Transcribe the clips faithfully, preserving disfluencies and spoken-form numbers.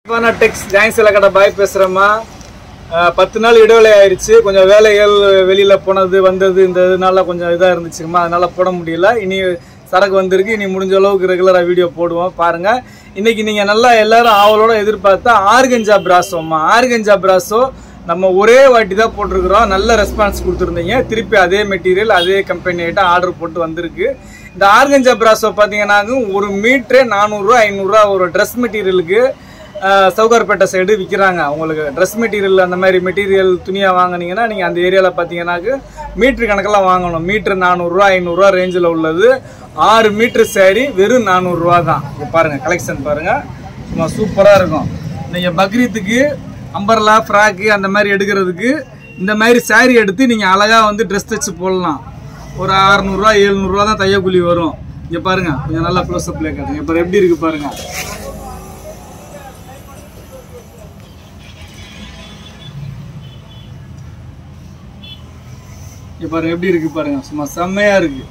Shifana Textiles ஜாயின்ஸ்ல கடை பாய் பேசுறேம்மா. பத்து நாள் இடைவேளை ஆயிருச்சு. கொஞ்சம் வேலைகள் வெளியில போனது வந்தது இந்த இதனால கொஞ்சம் இதா இருந்துச்சுமா. அதனால போட முடியல. இனி சரக்கு வந்திருக்கு. இனி முடிஞ்ச அளவுக்கு ரெகுலரா வீடியோ போடுவோம் பாருங்க. இன்னைக்கு நீங்க நல்லா எல்லாரும் ஆவலோட எதிர்பார்த்தா ஆர்கஞ்சா பிராசோம்மா. ஆர்கஞ்சா பிராசோ நம்ம ஒரே வாட்டி தான் போட்டிருக்கிறோம். நல்ல ரெஸ்பான்ஸ் கொடுத்துருந்தீங்க. திருப்பி அதே மெட்டீரியல் அதே கம்பெனி ஐட்டம் ஆர்டர் போட்டு வந்திருக்கு. இந்த ஆர்கஞ்சா பிராசோ பார்த்தீங்கன்னா ஒரு மீட்டரே நானூறுரூவா ஐநூறுரூவா ஒரு ட்ரெஸ் மெட்டீரியலுக்கு சவுகார்பேட்டை சைடு விற்கிறாங்க. உங்களுக்கு ட்ரெஸ் மெட்டீரியல் அந்த மாதிரி மெட்டீரியல் துணியாக வாங்கினீங்கன்னா நீங்கள் அந்த ஏரியாவில் பார்த்தீங்கன்னாக்கு மீட்ரு கணக்கெல்லாம் வாங்கணும். மீட்ரு நானூறுரூவா ஐநூறுரூவா ரேஞ்சில் உள்ளது. ஆறு மீட்ரு சேரீ வெறும் நானூறுரூவா தான். இப்போ பாருங்கள் கலெக்ஷன் பாருங்கள், சும்மா சூப்பராக இருக்கும். நீங்கள் பக்ரீத்துக்கு அம்பர்லா ஃப்ராக்கு அந்த மாதிரி எடுக்கிறதுக்கு இந்த மாதிரி சேரீ எடுத்து நீங்கள் அழகாக வந்து ட்ரெஸ் தைச்சு போடலாம். ஒரு அறநூறுவா எழுநூறுவா தான் தையக்கூலி வரும். இங்கே பாருங்கள் கொஞ்சம் நல்லா க்ளோஸ்அப்லேயே காட்டுங்க. இப்போ எப்படி இருக்குது பாருங்கள். இப்போ பாருங்க எப்படி இருக்கு பாருங்க, சும்மா செம்மையா இருக்கு.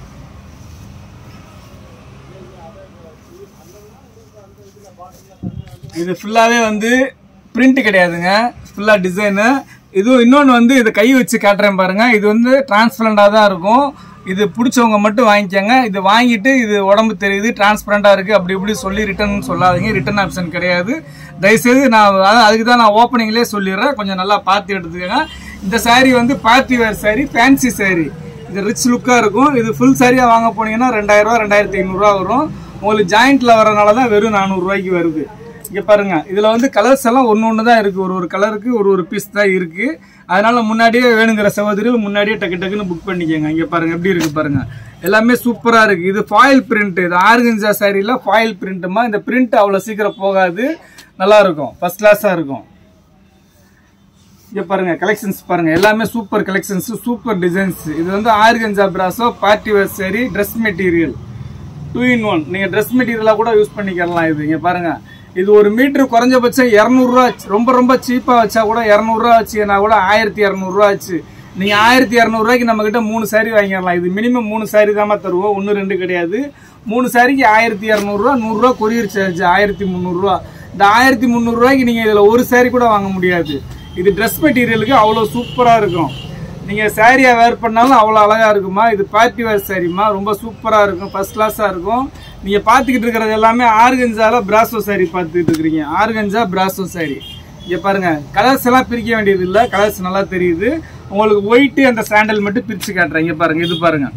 இது ஃபுல்லாவே வந்து பிரிண்ட் கிடையாதுங்க, ஃபுல்லா டிசைனு. இதுவும் இன்னொன்று வந்து இதை கை வச்சு காட்டுறேன் பாருங்க. இது வந்து டிரான்ஸ்பரண்டா தான் இருக்கும். இது பிடிச்சவங்க மட்டும் வாங்கிக்கோங்க. இது வாங்கிட்டு இது உடம்பு தெரியுது டிரான்ஸ்பரண்டா இருக்கு அப்படி இப்படி சொல்லி ரிட்டர்ன் சொல்லாதீங்க. ரிட்டர்ன் ஆப்ஷன் கிடையாது. தயவுசெய்து நான் அதுக்கு தான் நான் ஓப்பனிங்லேயே சொல்லிடுறேன். கொஞ்சம் நல்லா பார்த்து எடுத்துக்கோங்க. இந்த சாரீ வந்து party wear sari, fancy sari. இது ரிச் லுக்காக இருக்கும். இது ஃபுல் சாரியாக வாங்க போனீங்கன்னா ரெண்டாயிரம் ரூபா ரெண்டாயிரத்தி ஐநூறுரூவா வரும். உங்களுக்கு ஜாயிண்ட்ல வரனால தான் வெறும் நானூறுரூவாய்க்கு வருது. இங்கே பாருங்க, இதில் வந்து கலர்ஸ் எல்லாம் ஒன்று ஒன்று தான் இருக்குது. ஒரு ஒரு கலருக்கு ஒரு ஒரு பீஸ் தான் இருக்குது. அதனால முன்னாடியே வேணுங்கிற சகோதரிகள் முன்னாடியே டக்கு டக்குன்னு புக் பண்ணிக்கோங்க. இங்கே பாருங்க எப்படி இருக்கு பாருங்க, எல்லாமே சூப்பராக இருக்குது. இது ஃபாயில் பிரிண்ட். இது ஆர்கன்ஜா சாரியில் ஃபாயில் பிரிண்ட்டுமா. இந்த பிரிண்ட் அவ்வளோ சீக்கிரம் போகாது, நல்லா இருக்கும், ஃபர்ஸ்ட் கிளாஸாக இருக்கும். இங்க பாருங்க கலெக்ஷன்ஸ் பாருங்க, எல்லாமே சூப்பர் கலெக்ஷன்ஸ், சூப்பர் டிசைன்ஸ். இது வந்து organza brasso party wear sari dress material two in one. நீங்க ட்ரெஸ் மெட்டீரியலா கூட யூஸ் பண்ணிக்கலாம். இது இங்க பாருங்க, இது ஒரு மீட்டர் குறைஞ்சபட்சம் இரநூறுவா, ரொம்ப ரொம்ப சீப்பா வச்சா கூட இரநூறுவா வச்சுன்னா கூட ஆயிரத்தி இரநூறுவா ஆச்சு. நீங்க ஆயிரத்தி இரநூறுவாய்க்கு நம்ம கிட்ட மூணு சாரி வாங்கிடலாம். இது மினிமம் மூணு சாரி தான் தருவோம், ஒன்னு ரெண்டு கிடையாது. மூணு சாரிக்கு ஆயிரத்தி இரநூறுவா, நூறுரூவா கொரியர் சார்ஜ் ஆயிரத்தி முந்நூறுரூவா. இந்த ஆயிரத்தி முந்நூறுரூவாய்க்கு நீங்க இதுல ஒரு சாரி கூட வாங்க முடியாது. இது ட்ரெஸ் மெட்டீரியலுக்கு அவ்வளோ சூப்பராக இருக்கும். நீங்கள் சாரியாக வேர் பண்ணாலும் அவ்வளோ அழகாக இருக்குமா. இது பார்ட்டி வேர் சாரிமா, ரொம்ப சூப்பராக இருக்கும், ஃபர்ஸ்ட் கிளாஸாக இருக்கும். நீங்கள் பார்த்துக்கிட்டு இருக்கிறது எல்லாமே ஆர்கன்ஜால பிராசோ சாரி பார்த்துக்கிட்டு இருக்கிறீங்க. Organza brasso sari. இங்கே பாருங்கள், கலர்ஸ் எல்லாம் பிரிக்க வேண்டியது இல்லை, கலர்ஸ் நல்லா தெரியுது. உங்களுக்கு ஒயிட்டு அந்த சாண்டல் மட்டும் பிரித்து காட்டுறேன். இங்கே பாருங்கள், இது பாருங்கள்.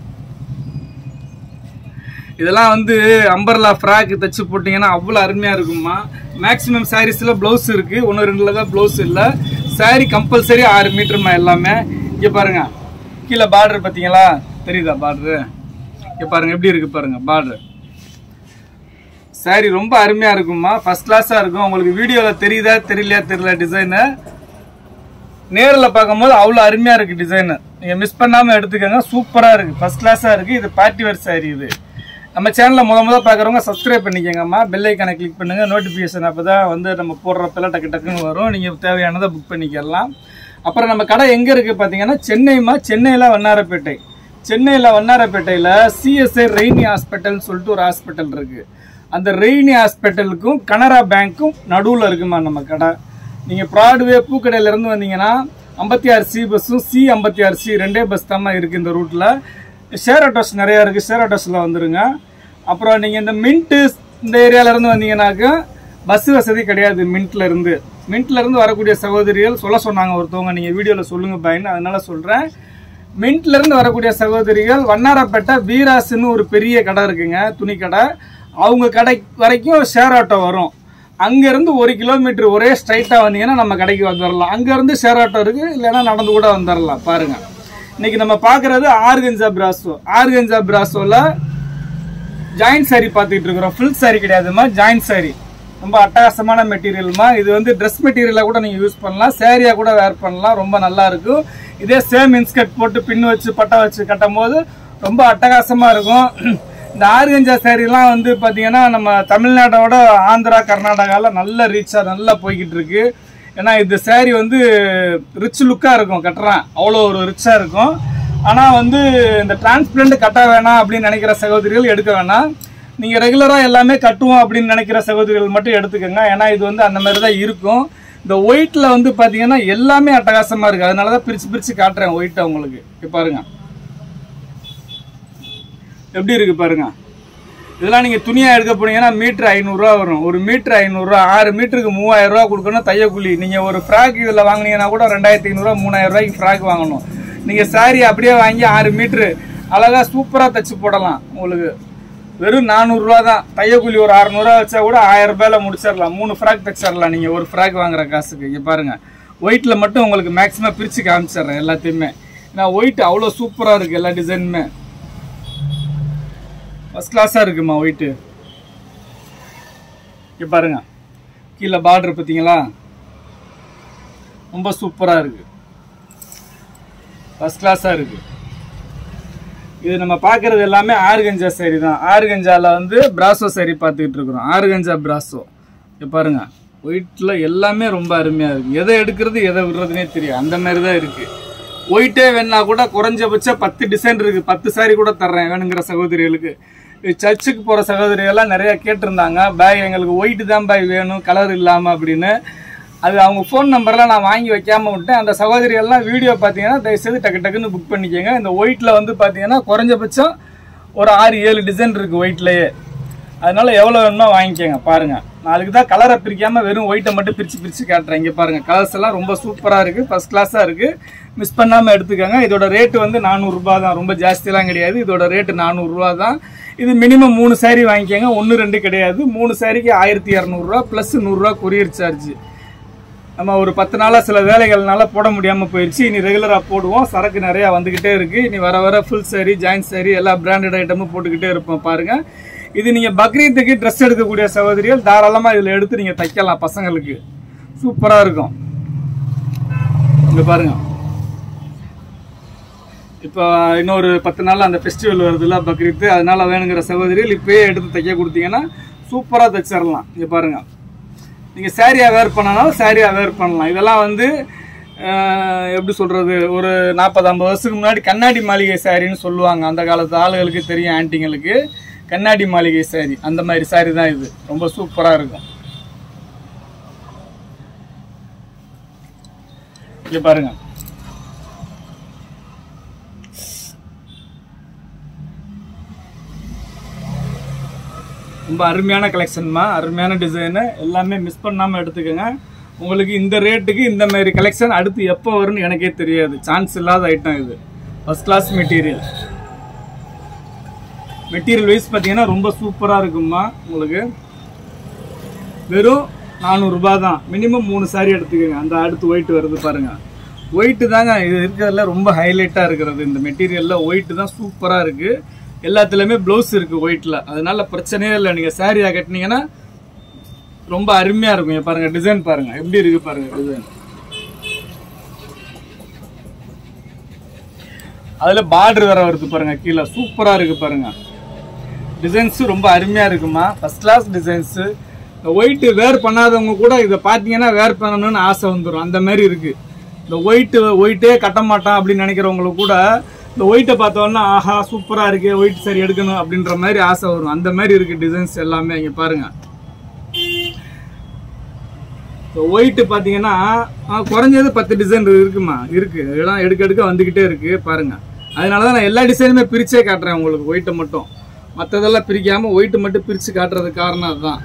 இதெல்லாம் வந்து அம்பர்லா ஃப்ராக் தைச்சு போட்டிங்கன்னா அவ்வளோ அருமையாக இருக்குமா. மேக்ஸிமம் சாரீஸில் ப்ளவுஸ் இருக்குது, ஒன்று ரெண்டில் தான் ப்ளவுஸ் இல்லை. சாரி கம்பல்சரி ஆறு மீட்டருமா எல்லாமே. இங்கே பாருங்க, கீழே பார்டர் பார்த்தீங்களா, தெரியுதா பார்டரு? இங்கே பாருங்க எப்படி இருக்கு பாருங்க பார்டர். சாரி ரொம்ப அருமையாக இருக்குமா, ஃபர்ஸ்ட் கிளாஸாக இருக்கும். உங்களுக்கு வீடியோவில் தெரியுதா தெரியலையா தெரியல, டிசைனு நேரில் பார்க்கும்போது அவ்வளோ அருமையாக இருக்குது டிசைனு. நீங்கள் மிஸ் பண்ணாமல் எடுத்துக்கோங்க, சூப்பராக இருக்குது, ஃபர்ஸ்ட் கிளாஸாக இருக்குது. இது பார்ட்டி வேர் சாரி. இது நம்ம சேனலில் முத முதல் பார்க்குறவங்க சப்ஸ்கிரைப் பண்ணிக்கோங்கம்மா, பெல் ஐக்கானை கிளிக் பண்ணுங்கள், நோட்டிஃபிகேஷன் அப்போ தான் வந்து நம்ம போடுறப்பெல்லாம் டக்கு டக்குன்னு வரும். நீங்கள் தேவையானதை புக் பண்ணிக்கலாம். அப்புறம் நம்ம கடை எங்கே இருக்குது பார்த்தீங்கன்னா சென்னைமா, சென்னையில் வண்ணாரப்பேட்டை. சென்னையில் வண்ணாரப்பேட்டையில் சிஎஸ்ஐ ரெய்னி ஹாஸ்பிட்டல்னு சொல்லிட்டு ஒரு ஹாஸ்பிட்டல் இருக்குது. அந்த ரெய்னி ஹாஸ்பிட்டலுக்கும் கனரா பேங்க்கும் நடுவில் இருக்குமா நம்ம கடை. நீங்கள் ப்ராட்வே பூக்கடையிலேருந்து வந்தீங்கன்னா ஐம்பத்தி ஆறு சி பஸ்ஸும் சி ஐம்பத்தி ஆறு சி ரெண்டே பஸ் தான் இருக்குது இந்த ரூட்டில். ஷேர் ஆட்டோஸ் நிறையா இருக்குது, ஷேர் ஆட்டோஸில் வந்துடுங்க. அப்புறம் நீங்கள் இந்த மின்ட்டு இந்த ஏரியாவிலேருந்து வந்தீங்கன்னாக்கா பஸ் வசதி கிடையாது. மின்ட்ல இருந்து மின்ட்ல இருந்து வரக்கூடிய சகோதரிகள் சொல்ல சொன்னாங்க ஒருத்தவங்க, நீங்கள் வீடியோவில் சொல்லுங்கள் பையன், அதனால சொல்கிறேன். மின்ட்ல இருந்து வரக்கூடிய சகோதரிகள் வண்ணாரப்பேட்டை வீராசுன்னு ஒரு பெரிய கடை இருக்குங்க, துணி கடை. அவங்க கடை வரைக்கும் ஷேர் ஆட்டோ வரும். அங்கேருந்து ஒரு கிலோமீட்டர் ஒரே ஸ்ட்ரைட்டாக வந்தீங்கன்னா நம்ம கடைக்கு வந்துடலாம். அங்கேருந்து ஷேர் ஆட்டோ இருக்குது, இல்லைன்னா நடந்து கூட வந்துடலாம். பாருங்கள், இன்னைக்கு நம்ம பார்க்குறது ஆர்கன்ஜா பிராசோ. ஆர்கன்ஜா பிராசோவில் ஜாயின்ட் சாரி பார்த்துக்கிட்டு இருக்கிறோம். ஃபுல் சாரி கிடையாதுமா, ஜாயின்ட் சாரி. ரொம்ப அட்டகாசமான மெட்டீரியல்மா. இது வந்து ட்ரெஸ் மெட்டீரியலாக கூட நீங்கள் யூஸ் பண்ணலாம், சாரியாக கூட வேர் பண்ணலாம், ரொம்ப நல்லா இருக்கும். இதே சேம் இன்ஸ்கர்ட் போட்டு பின் வச்சு பட்டை வச்சு கட்டும் போது ரொம்ப அட்டகாசமாக இருக்கும். இந்த ஆர்கன்ஜா சாரிலாம் வந்து பார்த்தீங்கன்னா நம்ம தமிழ்நாட்டோட ஆந்திரா கர்நாடகாவில் நல்ல ரீச்சாக நல்லா போய்கிட்டு இருக்கு. ஏன்னா இந்த சாரி வந்து ரிச் லுக்காக இருக்கும், கட்டுறான் அவ்வளோ ஒரு ரிச்சாக இருக்கும். ஆனால் வந்து இந்த டிரான்ஸ்பரண்ட் கட்ட வேணாம் அப்படின்னு நினைக்கிற சகோதரிகள் எடுக்க வேணாம். நீங்கள் ரெகுலராக எல்லாமே கட்டுவோம் அப்படின்னு நினைக்கிற சகோதரிகள் மட்டும் எடுத்துக்கோங்க. ஏன்னா இது வந்து அந்த மாதிரி தான் இருக்கும். இந்த ஒயிட்டில் வந்து பார்த்தீங்கன்னா எல்லாமே அட்டகாசமாக இருக்குது. அதனால தான் பிரித்து பிரித்து காட்டுறேன் ஒயிட்டை உங்களுக்கு. இப்போ பாருங்க எப்படி இருக்குது பாருங்க. இதெல்லாம் நீங்கள் துணியாக எடுக்க போனீங்கன்னா மீட்ரு ஐநூறுரூவா வரும். ஒரு மீட்ரு ஐநூறுரூவா, ஆறு மீட்டருக்கு மூவாயிரம் ரூபா கொடுக்கணும் தையக்கூலி. நீங்கள் ஒரு ஃப்ராக் இதில் வாங்கினீங்கன்னா கூட ரெண்டாயிரத்தி ஐநூறுரூவா மூணாயிரம் ரூபாய்க்கு ஃப்ராக் வாங்கணும். நீங்கள் சாரி அப்படியே வாங்கி ஆறு மீட்ரு அழகாக சூப்பராக தைச்சு போடலாம். உங்களுக்கு வெறும் நானூறுரூவா தான். தையக்கூலி ஒரு அறநூறுவா வச்சா கூட ஆயிரம் ரூபாயில் முடிச்சிடலாம். மூணு ஃப்ராக் தைச்சிடலாம் நீங்கள் ஒரு ஃப்ராக் வாங்குற காசுக்கு. இங்கே பாருங்கள் ஒயிட்டில் மட்டும் உங்களுக்கு மேக்ஸிமம் பிரித்து காமிச்சிட்றேன் எல்லாத்தையுமே. ஏன்னா ஒயிட் அவ்வளோ சூப்பராக இருக்குது. எல்லா டிசைனுமே ஃபர்ஸ்ட் கிளாஸாக இருக்குமா ஒயிட்டு. இங்கே பாருங்க கீழே பார்டர் பார்த்தீங்களா, ரொம்ப சூப்பராக இருக்குது. ஃபர்ஸ்ட் கிளாஸாக இருக்குது. இது நம்ம பார்க்குறது எல்லாமே ஆர்கஞ்சா சாரி தான். ஆர்கஞ்சாவில் வந்து பிராசோ சாரி பார்த்துக்கிட்டு இருக்கிறோம். Organza brasso. இங்கே பாருங்க ஒயிட்டில் எல்லாமே ரொம்ப அருமையாக இருக்குது. எதை எடுக்கிறது எதை விடுறதுனே தெரியும், அந்த மாதிரி தான் இருக்குது. ஒயிட்டே வேணா கூட குறைஞ்சபட்சம் பத்து டிசைன் இருக்குது. பத்து சாரி கூட தர்றேன் வேணுங்கிற சகோதரிகளுக்கு. சர்ச்சுக்கு போகிற சகோதரிகள்லாம் நிறையா கேட்டிருந்தாங்க, பாய் எங்களுக்கு ஒயிட்டு தான் பாய் வேணும் கலர் இல்லாமல் அப்படின்னு. அது அவங்க ஃபோன் நம்பர்லாம் நான் வாங்கி வைக்காமல் விட்டேன். அந்த சகோதரிகள்லாம் வீடியோ பார்த்தீங்கன்னா தயவுசெய்து டக்கு டக்குன்னு புக் பண்ணிக்கோங்க. இந்த ஒயிட்டில் வந்து பார்த்தீங்கன்னா குறைஞ்சபட்சம் ஒரு ஆறு ஏழு டிசைன் இருக்குது ஒயிட்லேயே. அதனால எவ்வளோ வேணுமோ வாங்கிக்கோங்க. பாருங்கள் நான் அதுக்கு தான் கலரை பிரிக்காமல் வெறும் ஒயிட்டை மட்டும் பிரித்து பிரித்து காட்டுறேன். இங்கே பாருங்கள் கலர்ஸ் எல்லாம் ரொம்ப சூப்பராக இருக்குது. ஃபர்ஸ்ட் கிளாஸாக இருக்குது. மிஸ் பண்ணாமல் எடுத்துக்கோங்க. இதோட ரேட்டு வந்து நானூறுரூபா தான். ரொம்ப ஜாஸ்தியெலாம் கிடையாது. இதோட ரேட்டு நானூறுரூவா தான். இது மினிமம் மூணு சாரி வாங்கிக்கோங்க. ஒன்று ரெண்டு கிடையாது. மூணு சாரிக்கு ஆயிரத்தி இரநூறுவா ப்ளஸ் நூறுரூவா கொரியர் சார்ஜ். நம்ம ஒரு பத்து நாளாக சில வேலைகள்னால போட முடியாமல் போயிடுச்சு. இனி ரெகுலராக போடுவோம். சரக்கு நிறையா வந்துக்கிட்டே இருக்குது. இனி வர வர ஃபுல் சாரி ஜாயின்ட் சாரி எல்லா பிராண்டட் ஐட்டமும் போட்டுக்கிட்டே இருப்போம். பாருங்கள் இது நீங்கள் பக்ரீத்துக்கு ட்ரெஸ் எடுக்கக்கூடிய சகோதரிகள் தாராளமாக இதில் எடுத்து நீங்கள் தைக்கலாம். பசங்களுக்கு சூப்பராக இருக்கும். இங்கே பாருங்கள் இப்போ இன்னொரு பத்து நாள் அந்த ஃபெஸ்டிவல் வருதுல்ல பக்ரீத்து, அதனால வேணுங்கிற சகோதரிகள் இப்போயே எடுத்து தைக்க கொடுத்தீங்கன்னா சூப்பராக தைச்சிடலாம். இங்கே பாருங்கள் நீங்கள் சாரியாக வேர் பண்ணனாலும் சாரியாக வேர் பண்ணலாம். இதெல்லாம் வந்து எப்படி சொல்கிறது, ஒரு நாற்பது ஐம்பது வருஷத்துக்கு முன்னாடி கண்ணாடி மாளிகை சாரின்னு சொல்லுவாங்க. அந்த காலத்து ஆளுகளுக்கு தெரியும், ஆன்ட்டிங்களுக்கு கண்ணாடி மாளிகை சாரி அந்த மாதிரி சாரி தான் இது. ரொம்ப சூப்பராக இருக்கும். இங்கே பாருங்க ரொம்ப அருமையான கலெக்ஷன்மா, அருமையான டிசைனு. எல்லாமே மிஸ் பண்ணாமல் எடுத்துக்கோங்க. உங்களுக்கு இந்த ரேட்டுக்கு இந்த மாதிரி கலெக்ஷன் அடுத்து எப்போ வரும்னு எனக்கே தெரியாது. சான்ஸ் இல்லாத ஐட்டம் இது. First class material. Material wise பார்த்தீங்கன்னா ரொம்ப சூப்பராக இருக்குமா. உங்களுக்கு வெறும் நானூறுரூபா தான். மினிமம் மூணு சாரி எடுத்துக்கோங்க. அந்த அடுத்து ஒயிட் வருது பாருங்கள். ஒயிட்டு தாங்க இது இருக்கிறதுல ரொம்ப ஹைலைட்டாக இருக்கிறது. இந்த மெட்டீரியலில் ஒயிட்டு தான் சூப்பராக இருக்குது. எல்லாத்துலேயுமே ப்ளவுஸ் இருக்குது ஒயிட்டில். அதனால பிரச்சனையே இல்லை. நீங்கள் சாரியாக கட்டினீங்கன்னா ரொம்ப அருமையாக இருக்கும். பாருங்கள் டிசைன் பாருங்கள் எப்படி இருக்குது பாருங்கள் டிசைன். அதில் பார்டர் வேறு வருது பாருங்கள் கீழே. சூப்பராக இருக்குது பாருங்கள். டிசைன்ஸு ரொம்ப அருமையாக இருக்குமா. First class designs. இந்த ஒயிட்டு வேர் பண்ணாதவங்க கூட இதை பார்த்தீங்கன்னா வேர் பண்ணணும்னு ஆசை வந்துடும். அந்த மாதிரி இருக்குது. இந்த ஒயிட்டு ஒயிட்டே கட்ட மாட்டான் அப்படின்னு நினைக்கிறவங்களுக்கு கூட இந்த ஒயிட்டை பார்த்தோன்னா ஆஹா சூப்பராக இருக்குது ஒயிட் சரி எடுக்கணும் அப்படின்ற மாதிரி ஆசை வரும். அந்த மாதிரி இருக்குது டிசைன்ஸ் எல்லாமே. இங்கே பாருங்கள் ஒயிட்டு பார்த்தீங்கன்னா குறைஞ்சது பத்து டிசைன் இருக்குமா, இருக்குது. இதெல்லாம் எடுக்க எடுக்க வந்துக்கிட்டே இருக்குது பாருங்கள். அதனால தான் நான் எல்லா டிசைனுமே பிரிச்சே காட்டுறேன் உங்களுக்கு. ஒயிட்டை மட்டும் மற்றதெல்லாம் பிரிக்காமல் ஒயிட்டு மட்டும் பிரித்து காட்டுறதுக்கு காரணம் அதுதான்.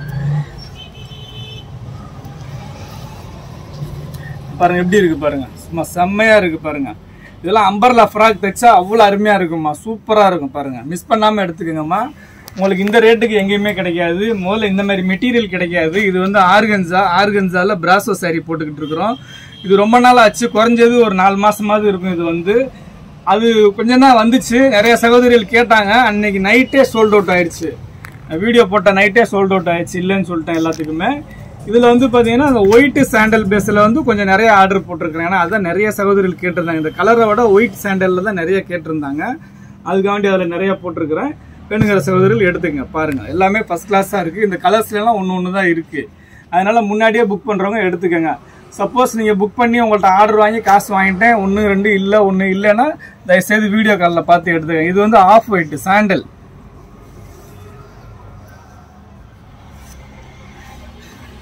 பாருங்கள் எப்படி இருக்குது பாருங்கள். சும்மா செம்மையாக இருக்குது பாருங்கள். இதெல்லாம் அம்பர்லா ஃப்ராக் தைச்சா அவ்வளோ அருமையாக இருக்கும்மா. சூப்பராக இருக்கும் பாருங்கள். மிஸ் பண்ணாமல் எடுத்துக்கோங்கம்மா. உங்களுக்கு இந்த ரேட்டுக்கு எங்கேயுமே கிடைக்காது. முதல்ல இந்த மாதிரி மெட்டீரியல் கிடைக்காது. இது வந்து ஆர்கன்ஸா. ஆர்கன்ஸாவில் பிராசோ சாரி போட்டுக்கிட்டு இருக்கிறோம். இது ரொம்ப நாள் ஆச்சு. குறைஞ்சது ஒரு நாலு மாதமாவது இருக்கும். இது வந்து அது கொஞ்சம் தான் வந்துச்சு. நிறைய சகோதரிகள் கேட்டாங்க. அன்னைக்கு நைட்டே சோல்ட் அவுட் ஆயிடுச்சு. வீடியோ போட்ட நைட்டே சோல்ட் அவுட் ஆயிடுச்சு. இல்லைன்னு சொல்லிட்டேன் எல்லாத்துக்குமே. இதில் வந்து பார்த்தீங்கன்னா அந்த ஒயிட் சாண்டல் பேஸில் வந்து கொஞ்சம் நிறைய ஆர்டர் போட்டிருக்கிறேன். ஏன்னா அதான் நிறைய சகோதரிகள் கேட்டிருந்தாங்க. இந்த கலரை விட ஒயிட் சாண்டலில் தான் நிறைய கேட்டிருந்தாங்க. அதுக்காண்டி அதில் நிறைய போட்டிருக்கிறேன். வேணுங்கிற சகோதரிகள் எடுத்துங்க. பாருங்கள் எல்லாமே ஃபர்ஸ்ட் கிளாஸாக இருக்குது. இந்த கலர்ஸ்லாம் ஒன்று ஒன்று தான் இருக்குது. அதனால் முன்னாடியே புக் பண்ணுறவங்க எடுத்துக்கோங்க. சப்போஸ் நீங்கள் புக் பண்ணி உங்கள்கிட்ட ஆர்டர் வாங்கி காசு வாங்கிட்டேன் ஒன்று ரெண்டு இல்லை ஒன்று இல்லைன்னா தயவுசெய்து வீடியோ காலில் பார்த்து எடுத்துக்கங்க. இது வந்து ஆஃப் ஒயிட் சாண்டல்.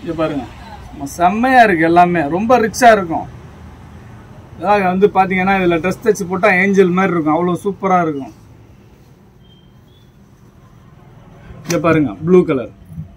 இங்க பாருங்க செம்மையா இருக்கு, எல்லாமே ரொம்ப ரிச்சா இருக்கும். அதாவது வந்து பாத்தீங்கன்னா இதுல ட்ரெஸ் தச்சு போட்டா ஏஞ்சல் மாதிரி இருக்கும், அவ்வளவு சூப்பரா இருக்கும். இங்க பாருங்க ப்ளூ கலர்,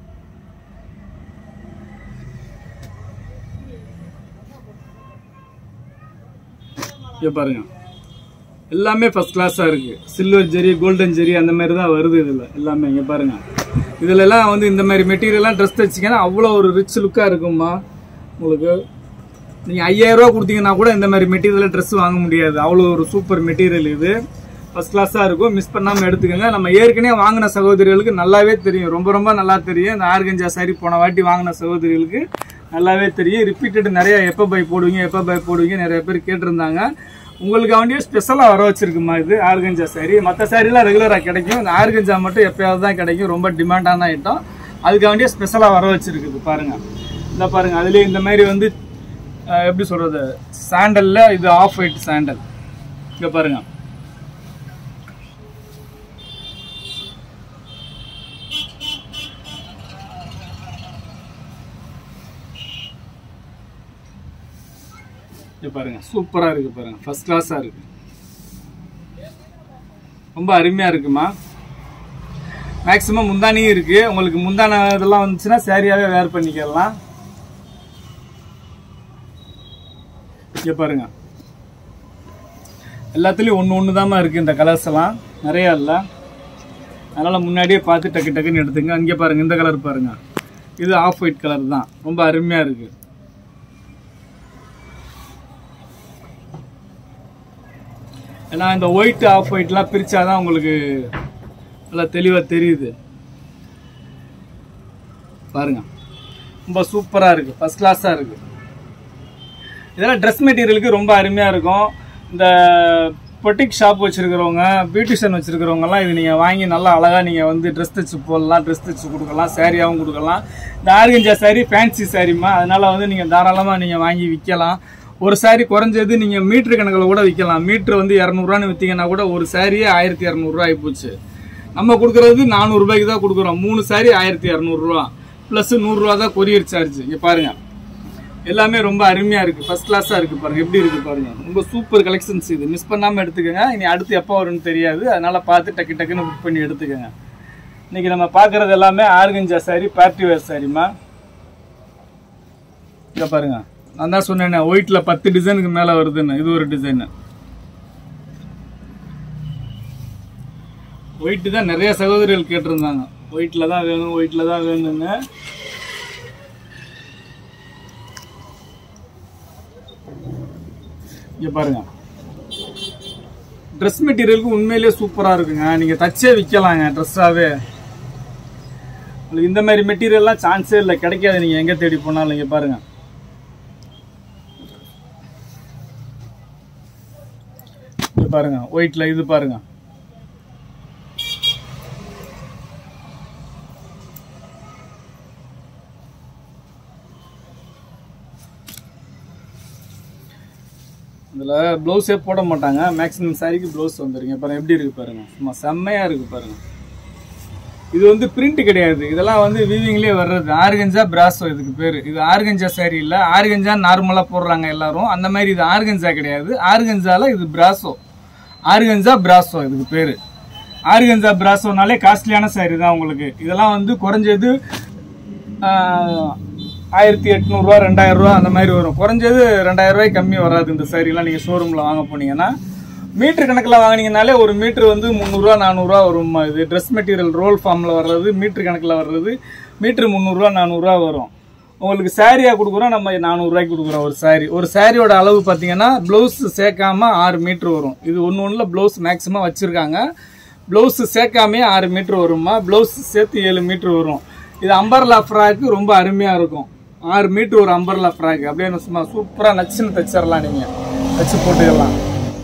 இங்க பாருங்க எல்லாமே ஃபர்ஸ்ட் கிளாஸா இருக்கு. சில்வர் ஜெரி, கோல்டன் ஜெரி அந்த மாதிரி தான் வருது இதுல எல்லாமே. இங்க பாருங்க இதுல எல்லாம் வந்து இந்த மாதிரி மெட்டீரியல்லாம் ட்ரெஸ் தச்சிங்கன்னா அவ்வளோ ஒரு ரிச் லுக்கா இருக்கும்மா. உங்களுக்கு நீங்க ஐயாயிரம் ரூபா கொடுத்தீங்கன்னா கூட இந்த மாதிரி மெட்டீரியல் ட்ரெஸ் வாங்க முடியாது, அவ்வளோ ஒரு சூப்பர் மெட்டீரியல் இது. ஃபர்ஸ்ட் கிளாஸா இருக்கும், மிஸ் பண்ணாம எடுத்துக்கோங்க. நம்ம ஏற்கனவே வாங்கின சகோதரிகளுக்கு நல்லாவே தெரியும், ரொம்ப ரொம்ப நல்லா தெரியும். இந்த ஆர்கஞ்சா சாரி போன வாட்டி வாங்கின சகோதரிகளுக்கு நல்லாவே தெரியும். ரிப்பீட்டட் நிறைய எப்போ பை போடுவீங்க எப்போ பை போடுவீங்க நிறைய பேர் கேட்டிருந்தாங்க. உங்களுக்கு வேண்டிய ஸ்பெஷலாக வர வச்சிருக்குமா இது ஆர்கஞ்சா சாரி. மற்ற சாரிலாம் ரெகுலராக கிடைக்கும், இந்த ஆர்கஞ்சா மட்டும் எப்பயாவது தான் கிடைக்கும், ரொம்ப டிமாண்டான ஐட்டம். அதுக்கு வேண்டிய ஸ்பெஷலாக வர வச்சிருக்குது பாருங்க. இந்த பாருங்க அதுலேயே இந்த மாதிரி வந்து எப்படி சொல்றது, சாண்டல்ல இது ஆஃப் ஒயிட் சாண்டல். இங்க பாருங்க பாருங்க சூப்பரா இருக்கு பாருங்க, ஃபர்ஸ்ட் கிளாஸா இருக்கு, ரொம்ப அருமையா இருக்குமா. மேக்ஸிமம் முந்தானியும் இருக்கு, உங்களுக்கு முந்தான இதெல்லாம் வந்துச்சுன்னா சாரியாவே வேர் பண்ணிக்கலாம். இங்க பாருங்க எல்லாத்துலயும் ஒன்று ஒன்று தாமா இருக்கு, இந்த கலர்ஸ் எல்லாம் நிறைய இல்லை, அதனால முன்னாடியே பார்த்து டக்கு டக்குன்னு எடுத்துங்க. இங்க பாருங்க இந்த கலர் பாருங்க, இது ஆஃப் ஒயிட் கலர் தான், ரொம்ப அருமையா இருக்கு. ஏன்னா இந்த ஒயிட் ஆஃப் ஒயிட்லாம் பிரிச்சாதான் உங்களுக்கு நல்லா தெளிவா தெரியுது பாருங்க, ரொம்ப சூப்பரா இருக்கு, ஃபர்ஸ்ட் கிளாஸா இருக்கு. இதெல்லாம் ட்ரெஸ் மெட்டீரியலுக்கு ரொம்ப அருமையா இருக்கும். இந்த பொட்டிக் ஷாப் வச்சிருக்கிறவங்க, பியூட்டிஷியன் வச்சிருக்கிறவங்கலாம் இது நீங்க வாங்கி நல்லா அழகா நீங்க வந்து ட்ரெஸ் தச்சு போடலாம், ட்ரெஸ் தச்சு கொடுக்கலாம், சாரியாவும் கொடுக்கலாம். இந்த ஆர்கஞ்சா சாரி ஃபேன்சி சாரிமா, அதனால வந்து நீங்க தாராளமா நீங்க வாங்கி விற்கலாம். ஒரு சாரி குறைஞ்சது நீங்க மீட்டர் கணக்கில் கூட விற்கலாம். மீட்டர் வந்து இரநூறுவான்னு வித்தீங்கன்னா கூட ஒரு சாரியே ஆயிரத்தி இரநூறுவா ஆயிப்போச்சு. நம்ம கொடுக்கறது நானூறு ரூபாய்க்கு தான் கொடுக்குறோம். மூணு சாரி ஆயிரத்தி இரநூறுவா பிளஸ் நூறுரூவா தான் கொரியர் சார்ஜ். இங்க பாருங்க எல்லாமே ரொம்ப அருமையா இருக்கு, ஃபர்ஸ்ட் கிளாஸா இருக்கு பாருங்க, எப்படி இருக்கு பாருங்க, ரொம்ப சூப்பர் கலெக்ஷன்ஸ். இது மிஸ் பண்ணாம எடுத்துக்கோங்க. இனி அடுத்து எப்போ வரும்னு தெரியாது, அதனால பார்த்து டக்கு டக்குன்னு புக் பண்ணி எடுத்துக்கோங்க. இன்னைக்கு நம்ம பாக்குறது எல்லாமே ஆர்கஞ்சா சாரி, பார்ட்டி வேர் சாரிமா. இங்க பாருங்க நான் தான் சொன்னேன் ஒயிட்ல பத்து டிசைனுக்கு மேல வருதுன்னு, இது ஒரு டிசைன். ஒயிட் தான் நிறைய சகோதரிகள் கேட்டிருந்தாங்க, ஒயிட்ல தான் வேணும் ஒயிட்ல தான் வேணும்னு. இங்க பாருங்க ட்ரெஸ் மெட்டீரியலுக்கு உண்மையிலேயே சூப்பரா இருக்குங்க, நீங்க தச்சே விற்கலாங்க ட்ரெஸ்ஸாவே. இந்த மாதிரி மெட்டீரியல்லாம் சான்ஸே இல்லை, கிடைக்காது நீங்க எங்க தேடி போனாலும். இங்க பாருங்க இங்க பாருங்க ஒயிட்ல இது பாருங்க, இதுல பிளவுஸே போட மாட்டாங்க, மேக்ஸிமம் சாரிக்கு பிளவுஸ் வந்துருங்க. பாருங்க எப்படி இருக்கு பாருங்க, சும்மா செம்மையா இருக்கு பாருங்க. இது வந்து பிரிண்ட் கிடையாது, இதெல்லாம் வந்து வீவிங்லயே வர்றது. ஆர்கஞ்சா பிராசோ இதுக்கு பேரு. இது ஆர்கஞ்சா சாரி இல்ல, ஆர்கஞ்சா நார்மலா போடுறாங்க எல்லாரும், அந்த மாதிரி இது ஆர்கஞ்சா கிடையாது. ஆர்கஞ்சால இது பிராசோ, ஆர்கஞ்சா பிராசோ இதுக்கு பேரு. ஆர்கஞ்சா பிராசோனாலே காஸ்ட்லியான சாரி தான் உங்களுக்கு. இதெல்லாம் வந்து குறைஞ்சது ஆயிரத்தி எட்நூறு ரூபா ரெண்டாயிரம் ரூபா அந்த மாதிரி வரும். குறைஞ்சது ரெண்டாயிரம் ரூபாய்க்கு கம்மி வராது இந்த சாரி எல்லாம். நீங்க ஷோரூம்ல வாங்க போனீங்கன்னா மீட்டர் கணக்கில் வாங்கினீங்கனாலே ஒரு மீட்டர் வந்து முந்நூறுரூவா நானூறுரூவா வரும்மா. இது ட்ரெஸ் மெட்டீரியல் ரோல் ஃபார்மில் வர்றது, மீட்டர் கணக்கில் வர்றது மீட்ரு முந்நூறுரூவா நானூறுரூவா வரும். உங்களுக்கு சாரியாக கொடுக்குறோம் நம்ம நானூறுரூவாய்க்கு கொடுக்குறோம் ஒரு சாரி. ஒரு சாரியோட அளவு பார்த்தீங்கன்னா ப்ளவுஸ் சேர்க்காம ஆறு மீட்ரு வரும். இது ஒன்று ஒன்றில் ப்ளவுஸ் மேக்ஸிமம் வச்சுருக்காங்க. ப்ளவுஸ் சேர்க்காமே ஆறு மீட்ரு வரும்மா, ப்ளவுஸ் சேர்த்து ஏழு மீட்ரு வரும். இது அம்பர்லா ஃப்ராக்கு ரொம்ப அருமையாக இருக்கும். ஆறு மீட்ரு ஒரு அம்பர்லா ஃப்ராக் அப்படியே சும்மா சூப்பராக நச்சுன்னு தைச்சிடலாம், நீங்கள் தச்சு போட்டுக்கலாம்.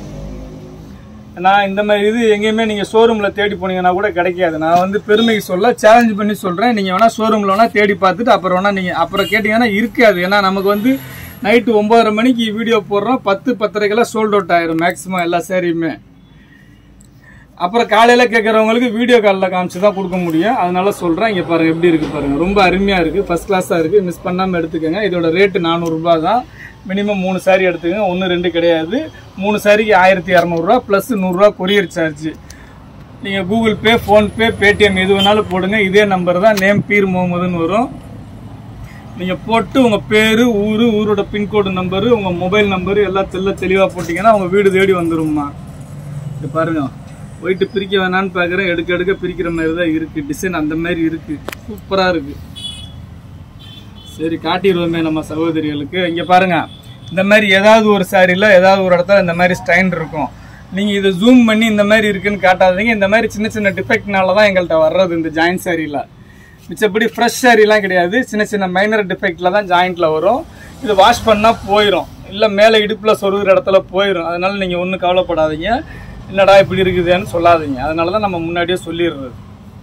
நான் இந்த மாதிரி இது எங்கேயுமே நீங்கள் ஷோரூமில் தேடி போனீங்கன்னா கூட கிடைக்காது. நான் வந்து பெருமைக்கு சொல்ல சேலஞ்ச் பண்ணி சொல்கிறேன். நீங்கள் வேணால் ஷோரூமில் வேணால் தேடி பார்த்துட்டு அப்புறம் வேணால் நீங்கள் அப்புறம் கேட்டிங்கன்னா இருக்காது. ஏன்னா நமக்கு வந்து நைட்டு ஒம்பதரை மணிக்கு வீடியோ போடுறோம், பத்து பத்தரைக்கெல்லாம் சோல்ட் அவுட் ஆயிரும் மேக்ஸிமம் எல்லா சாரியுமே. அப்புறம் காலையில கேட்கறவங்களுக்கு வீடியோ காலில் காமிச்சு தான் கொடுக்க முடியும். அதனால சொல்றேன். இங்க பாருங்க எப்படி இருக்கு பாருங்க, ரொம்ப அருமையா இருக்கு, ஃபர்ஸ்ட் கிளாஸா இருக்கு. மிஸ் பண்ணாம எடுத்துக்கோங்க. இதோட ரேட்டு நானூறு ரூபாய் தான். மினிமம் மூணு சாரி எடுத்துக்கோங்க, ஒன்று ரெண்டு கிடையாது. மூணு சாரிக்கு ஆயிரத்தி இரநூறுவா பிளஸ் நூறுரூவா கொரியர் சார்ஜ். நீங்கள் கூகுள் பே, ஃபோன்பே, பேடிஎம் எது வேணாலும் போடுங்க. இதே நம்பர் தான், நேம் பீர் முகமதுன்னு வரும். நீங்கள் போட்டு உங்கள் பேர், ஊர், ஊரோட பின்கோடு நம்பரு, உங்கள் மொபைல் நம்பரு எல்லாம் தெல்ல தெளிவாக போட்டிங்கன்னா உங்கள் வீடு தேடி வந்துடும்மா. இது பாருங்க, ஒயிட்டு பிரிக்க வேணான்னு பார்க்குறேன். எடுக்க எடுக்க பிரிக்கிற மாதிரி தான் இருக்குது. டிசைன் அந்த மாதிரி இருக்குது, சூப்பராக இருக்குது. சரி, காட்டிடுவோமே நம்ம சகோதரிகளுக்கு. இங்கே பாருங்க, இந்த மாதிரி ஏதாவது ஒரு சாரியில் ஏதாவது ஒரு இடத்துல இந்த மாதிரி ஸ்டைன் இருக்கும். நீங்கள் இதை ஜூம் பண்ணி இந்த மாதிரி இருக்குன்னு காட்டாதீங்க. இந்த மாதிரி சின்ன சின்ன டிஃபெக்ட்னால தான் எங்கள்கிட்ட வர்றது இந்த ஜாயிண்ட் சாரியில். மிச்சப்படி ஃப்ரெஷ் சாரிலாம் கிடையாது, சின்ன சின்ன மைனர் டிஃபெக்டில் தான் ஜாயிண்ட்டில் வரும். இது வாஷ் பண்ணால் போயிடும், இல்லை மேலே இடுப்பில் சொருகிற இடத்துல போயிடும். அதனால் நீங்கள் ஒன்றும் கவலைப்படாதீங்க. என்னடா இப்படி இருக்குதுன்னு சொல்லாதீங்க. அதனால தான் நம்ம முன்னாடியே சொல்லிடுறது.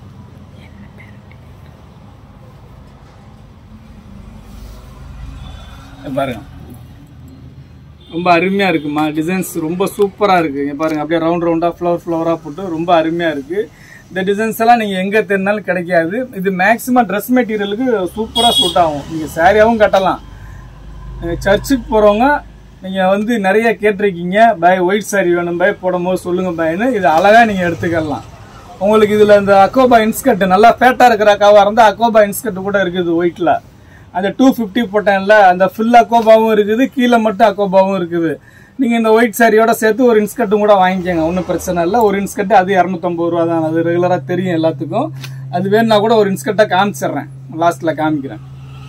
பாருங்க, ரொம்ப அருமையாக இருக்குமா. டிசைன்ஸ் ரொம்ப சூப்பராக இருக்குது. இங்கே பாருங்கள், அப்படியே ரவுண்ட் ரவுண்டாக ஃப்ளவர் ஃப்ளவராக போட்டு ரொம்ப அருமையாக இருக்குது. இந்த டிசைன்ஸ் எல்லாம் நீங்கள் எங்கே தேடினாலும் கிடைக்காது. இது மேக்ஸிமம் ட்ரெஸ் மெட்டீரியலுக்கு சூப்பராக சூட் ஆகும். நீங்கள் சாரியாகவும் கட்டலாம். சர்ச்சுக்கு போகிறவங்க நீங்கள் வந்து நிறைய கேட்டிருக்கீங்க, பாய் ஒயிட் சாரி வேணும் பாய், போடும் போது சொல்லுங்கள் பாய்னு. இது அழகாக நீங்கள் எடுத்துக்கலாம். உங்களுக்கு இதில் இந்த அக்கோபா இன்ஸ்கர்ட் நல்லா ஃபேட்டாக இருக்கிற அக்காவாக இருந்தால் அக்கோபா இன்ஸ்கர்ட் கூட இருக்குது ஒயிட்டில். அந்த டூ ஃபிஃப்டி போட்டேன்ல, அந்த ஃபுல் அக்கோபாவும் இருக்குது, கீழே மட்டும் அக்கோபாவும் இருக்குது. நீங்கள் இந்த ஒயிட் சாரியோட சேர்த்து ஒரு இன்ஸ்கர்ட்டும் கூட வாங்கிக்கோங்க, ஒன்றும் பிரச்சனை இல்லை. ஒரு இன்ஸ்கர்ட் அது இரநூத்தம்பது ரூபா தான். அது ரெகுலராக தெரியும் எல்லாத்துக்கும். அது வேணுன்னா கூட ஒரு இன்ஸ்கர்ட்டாக காமிச்சிட்றேன், லாஸ்ட்டில் காமிக்கிறேன்.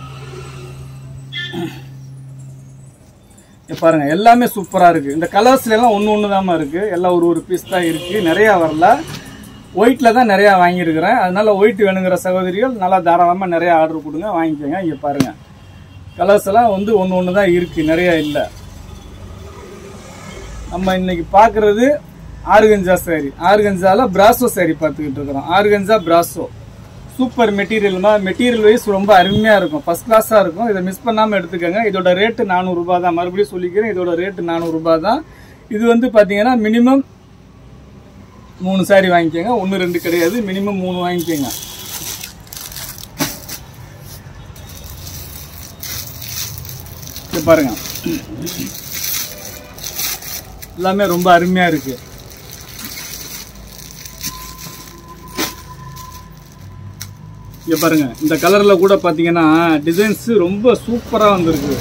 பாருங்க, எல்லாமே சூப்பராக இருக்குது. இந்த கலர்ஸ்ல எல்லாம் ஒன்று ஒன்று தான் இருக்குது. எல்லாம் ஒரு ஒரு பீஸ் தான் இருக்குது, நிறையா வரல. ஒயிட்டில் தான் நிறையா வாங்கியிருக்கிறேன். அதனால ஒயிட் வேணுங்கிற சகோதரிகள் நல்லா தாராளமாக நிறையா ஆர்டர் கொடுங்க, வாங்கிக்கோங்க. இங்கே பாருங்கள், கலர்ஸ் எல்லாம் வந்து ஒன்று ஒன்று தான் இருக்குது, நிறையா இல்லை. நம்ம இன்னைக்கு பார்க்குறது ஆர்கன்ஜா சாரி. ஆர்கன்ஜாவில் பிராசோ சாரி பார்த்துக்கிட்டு இருக்கிறோம். ஆர்கன்ஜா பிராசோ சூப்பர் மெட்டீரியல்மா. மெட்டீரியல் வைஸ் ரொம்ப அருமையாக இருக்கும், ஃபர்ஸ்ட் கிளாஸாக இருக்கும். இதை மிஸ் பண்ணாமல் எடுத்துக்கோங்க. இதோட ரேட்டு நானூறுரூபா தான். மறுபடியும் சொல்லிக்கிறேன், இதோட ரேட்டு நானூறுரூபா தான். இது வந்து பார்த்தீங்கன்னா மினிமம் மூணு சாரி வாங்கிக்கோங்க, ஒன்று ரெண்டு கிடையாது, மினிமம் மூணு வாங்கிக்கோங்க. இது பாருங்க, எல்லாமே ரொம்ப அருமையா இருக்கு. இங்க பாருங்க, இந்த கலர்ல கூட பாத்தீங்கன்னா டிசைன்ஸ் ரொம்ப சூப்பரா வந்திருக்கு.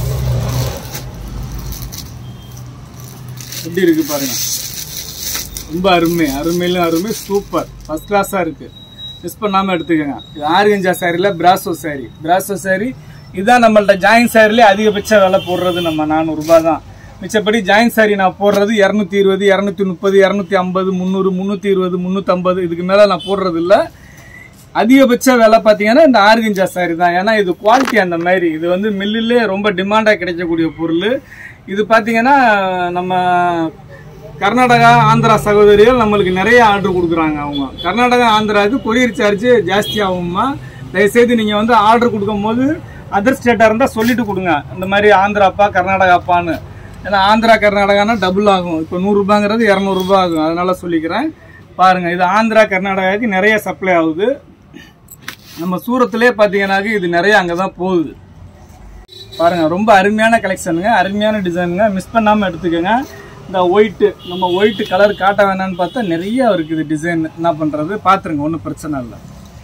எப்படி இருக்கு பாருங்க, ரொம்ப அருமை, அருமையிலும் அருமை, சூப்பர், ஃபர்ஸ்ட் கிளாஸா இருக்கு. மிஸ் பண்ணாம எடுத்துக்கோங்க. இது ஆர்கன்ஜா சாரில பிராசோ சாரி. பிராசோ சாரி இதுதான் நம்மள்ட்ட ஜாயின் சாரிலே அதிகபட்ச விலை போடுறது நம்ம நானூறு ரூபாய் தான். மிச்சப்படி ஜாயின் சாரி நான் போடுறது இரநூத்தி இருபது, இரநூத்தி முப்பது, இரநூத்தி ஐம்பது, முந்நூறு, முந்நூற்றி இருபது, முந்நூற்றி ஐம்பது, இதுக்கு மேலே நான் போடுறது இல்லை. அதிகபட்ச விலை பார்த்தீங்கன்னா இந்த ஆர்கன்ஜா சாரி தான். ஏன்னா இது குவாலிட்டி அந்த மாதிரி. இது வந்து மில்லிலே ரொம்ப டிமாண்டாக கிடைக்கக்கூடிய பொருள். இது பார்த்தீங்கன்னா நம்ம கர்நாடகா, ஆந்திரா சகோதரிகள் நம்மளுக்கு நிறைய ஆர்டர் கொடுக்குறாங்க. அவங்க கர்நாடகா, ஆந்திராவுக்கு கொரியர் சார்ஜ் ஜாஸ்தி ஆகுமா. தயவுசெய்து நீங்கள் வந்து ஆர்டர் கொடுக்கும் போது அதர் ஸ்டேட்டாக இருந்தால் சொல்லிட்டு கொடுங்க, இந்த மாதிரி ஆந்திராப்பா கர்நாடகாப்பான்னு. ஏன்னா ஆந்திரா கர்நாடகானா டபுள் ஆகும். இப்போ நூறுரூபாங்கிறது இரநூறுபா ஆகும். அதனால சொல்லிக்கிறேன். பாருங்கள், இது ஆந்திரா கர்நாடகாவுக்கு நிறைய சப்ளை ஆகுது. நம்ம சூரத்துலேயே பார்த்தீங்கன்னாக்க இது நிறைய அங்கே தான் போகுது. பாருங்கள், ரொம்ப அருமையான கலெக்ஷனுங்க, அருமையான டிசைனுங்க. மிஸ் பண்ணாமல் எடுத்துக்கோங்க. இந்த ஒயிட்டு, நம்ம ஒயிட்டு கலர் காட்ட வேணான்னு பார்த்தா நிறைய இருக்குது டிசைன். என்ன பண்ணுறது, பார்த்துருங்க, ஒன்றும் பிரச்சனை இல்லை.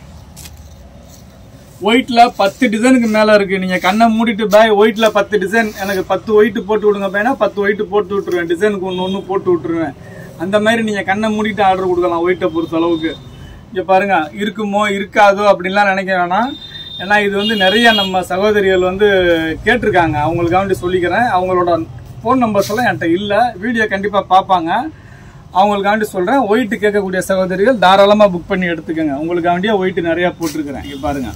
ஒயிட்டில் பத்து டிசைனுக்கு மேலே இருக்குது. நீங்கள் கண்ணை மூடிட்டு பாய் ஒயிட்டில் பத்து டிசைன், எனக்கு பத்து ஒயிட்டு போட்டு விடுங்க பையனா, பத்து ஒயிட்டு போட்டு விட்டுருவேன். டிசைனுக்கு ஒன்று ஒன்று போட்டு விட்டுருவேன். அந்த மாதிரி நீங்கள் கண்ணை மூடிட்டு ஆர்டர் கொடுக்கலாம் ஒயிட்டை பொறுத்த அளவுக்கு. இங்கே பாருங்கள், இருக்குமோ இருக்காதோ அப்படின்லாம் நினைக்க வேணாம். ஏன்னா இது வந்து நிறைய நம்ம சகோதரிகள் வந்து கேட்டிருக்காங்க. அவங்களுக்காண்டி சொல்லிக்கிறேன். அவங்களோட ஃபோன் நம்பர்ஸ் எல்லாம் என்கிட்ட இல்லை, வீடியோ கண்டிப்பாக பார்ப்பாங்க. அவங்களுக்காண்டி சொல்கிறேன். ஒயிட்டு கேட்கக்கூடிய சகோதரிகள் தாராளமாக புக் பண்ணி எடுத்துக்கோங்க. உங்களுக்காண்டியே ஒயிட்டு நிறையா போட்டிருக்கிறேன். இங்கே பாருங்கள்,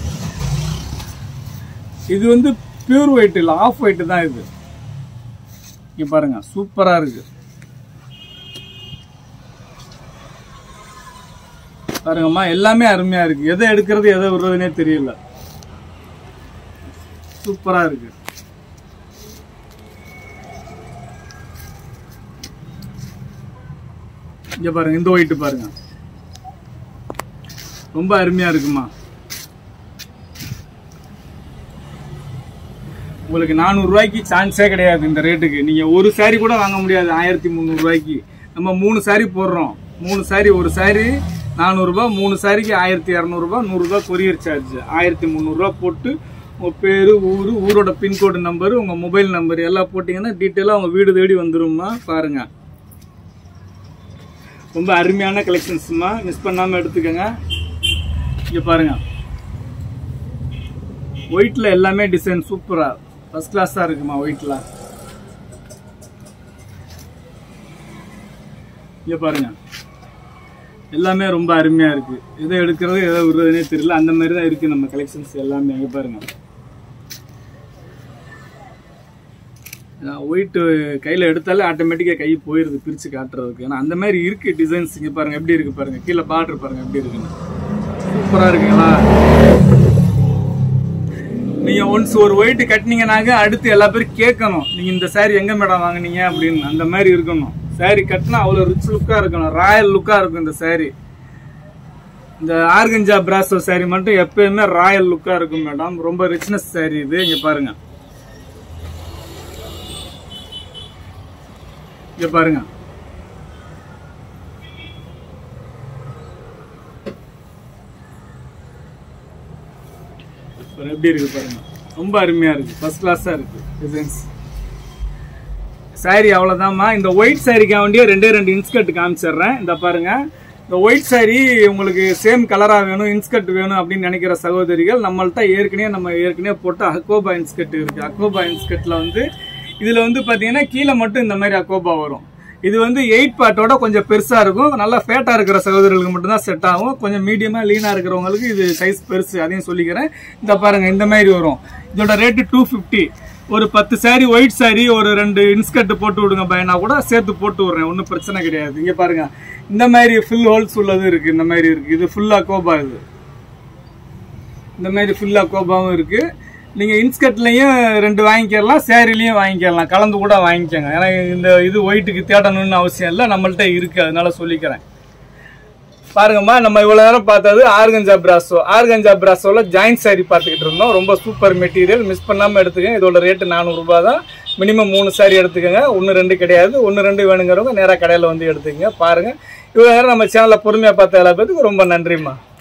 இது வந்து பியூர் ஒயிட் இல்லை, ஆஃப் ஒயிட் தான் இது. இங்க பாருங்க, சூப்பரா இருக்கு. பாருங்கம்மா, எல்லாமே அருமையா இருக்கு. எதை எடுக்கிறது எதை விடுறதுனே தெரியல. சூப்பரா இருக்கு. இங்க பாருங்க, இந்த ஒயிட் பாருங்க, ரொம்ப அருமையா இருக்குமா. உங்களுக்கு நானூறு ரூபாய்க்கு சான்ஸே கிடையாது இந்த ரேட்டுக்கு. நீங்க ஒரு சாரி கூட வாங்க முடியாது ஆயிரத்தி முந்நூறு ரூபாய்க்கு. நம்ம மூணு சாரி போடுறோம், மூணு சாரி, ஒரு சாரி நானூறு ரூபாய், மூணு சாரிக்கு ஆயிரத்தி இரநூறு ரூபாய், நூறு ரூபாய் கொரியர் சார்ஜ், ஆயிரத்தி முந்நூறு ரூபாய் போட்டு உங்க பேரு, ஊரு, ஊரோட பின்கோடு நம்பரு, உங்க மொபைல் நம்பர் எல்லாம் போட்டீங்கன்னா டீட்டெயிலா உங்க வீடு தேடி வந்துருமா. பாருங்க, ரொம்ப அருமையான கலெக்ஷன்ஸ்மா, மிஸ் பண்ணாம எடுத்துக்கங்க. இங்க பாருங்க, ஒயிட்ல எல்லாமே டிசைன் சூப்பரா ஃபர்ஸ்ட் கிளாஸா இருக்குமா. ஒயிட்ல இங்க பாருங்க, எல்லாமே ரொம்ப அருமையா இருக்கு. எதை எடுக்கிறது எதை விடுறதுனே தெரியல, அந்த மாதிரி தான் இருக்கு நம்ம கலெக்ஷன்ஸ் எல்லாமே. இங்க பாருங்க, ஒயிட் கையில எடுத்தாலே ஆட்டோமேட்டிக்கா கை போயிருது பிரிச்சு காட்டுறதுக்கு. ஏன்னா அந்த மாதிரி இருக்கு டிசைன்ஸ். இங்க பாருங்க எப்படி இருக்கு பாருங்க, கீழே பார்டர் பாருங்க எப்படி இருக்குன்னு, சூப்பரா இருக்குங்களா. நீங்க ஒன்ஸ் ஒரு ஒயிட் கட்டினீங்கன்னாக்க அடுத்து எல்லா பேரும் கேட்கணும், நீங்க இந்த சாரி எங்க மேடம் வாங்கினீங்க அப்படின்னு. அந்த மாதிரி இருக்கணும் சாரி கட்டினா, அவ்வளவு ரிச் லுக்கா இருக்கணும், ராயல் லுக்கா இருக்கும் இந்த சாரி. இந்த ஆர்கஞ்சா பிராசோ சாரி மட்டும் எப்பயுமே ராயல் லுக்கா இருக்கும் மேடம், ரொம்ப ரிச்னஸ் சாரி இது. இங்க பாருங்க, இங்க பாருங்க, எப்படி இருக்கு பாருங்க, ரொம்ப அருமையா இருக்கு, ஃபர்ஸ்ட் கிளாஸா இருக்கு டிசைன்ஸ். சாரி அவ்வளவுதான்மா. இந்த ஒயிட் சாரிக்காக வேண்டிய ரெண்டே ரெண்டு இன்ஸ்கர்ட் காமிச்சிடுறேன். இந்த பாருங்க, இந்த ஒயிட் சாரி உங்களுக்கு சேம் கலரா வேணும், இன்ஸ்கர்ட் வேணும் அப்படின்னு நினைக்கிற சகோதரிகள், நம்மள்ட்ட ஏற்கனவே நம்ம ஏற்கனவே போட்ட அக்கோபா இன்ஸ்கர்ட் இருக்கு. அக்கோபா இன்ஸ்கர்ட்ல வந்து இதுல வந்து பாத்தீங்கன்னா கீழே மட்டும் இந்த மாதிரி அக்கோபா வரும். இது வந்து எயிட் பார்ட்டோட கொஞ்சம் பெருசா இருக்கும். நல்லா ஃபேட்டா இருக்கிற சகோதரர்களுக்கு மட்டும் தான் செட் ஆகும். கொஞ்சம் மீடியமா லீனா இருக்கிறவங்களுக்கு இது சைஸ் பெருசு, அதையும் சொல்லிக்கிறேன். இந்த பாருங்க, இந்த மாதிரி வரும். இதோட ரேட்டு டூ பிப்டி. ஒரு பத்து சாரி ஒயிட் சாரி ஒரு ரெண்டு இன்ஸ்கர்ட் போட்டு விடுங்க பையனா கூட சேர்த்து போட்டு விடுறேன், ஒன்றும் பிரச்சனை கிடையாது. இங்க பாருங்க, இந்த மாதிரி ஃபுல் ஹோல்ஸ் உள்ளது இருக்கு, இந்த மாதிரி இருக்கு. இது ஃபுல்லா கோபா, இது இந்த மாதிரி ஃபுல்லா கோபாவும் இருக்கு. நீங்க இன்ஸ்கர்ட்லயும் ரெண்டு வாங்கிக்கலாம், சாரிலையும் வாங்கிக்கலாம், கலந்து கூட வாங்கிக்கோங்க. ஏன்னா இந்த இது ஒயிட்டுக்கு தேடணும்னு அவசியம் இல்லை, நம்மள்ட்ட இருக்கு, அதனால சொல்லிக்கிறேன். பாருங்கம்மா, நம்ம இவ்வளவு நேரம் பார்த்தது ஆர்கஞ்சா பிராசோ. ஆர்கஞ்சா பிராசோல ஜாயிண்ட் சாரி பார்த்துக்கிட்டு இருந்தோம். ரொம்ப சூப்பர் மெட்டீரியல், மிஸ் பண்ணாம எடுத்துக்கங்க. இதோட ரேட்டு நானூறு ரூபாய் தான். மினிமம் மூணு சாரி எடுத்துக்கோங்க, ஒன்று ரெண்டு கிடையாது. ஒன்று ரெண்டு வேணுங்கிறவங்க நேராக கடையில் வந்து எடுத்துக்கங்க. பாருங்க, இவ்வளவு நேரம் நம்ம சேனல்ல பொறுமையா பார்த்த எல்லா பேருக்கு ரொம்ப நன்றிம்மா.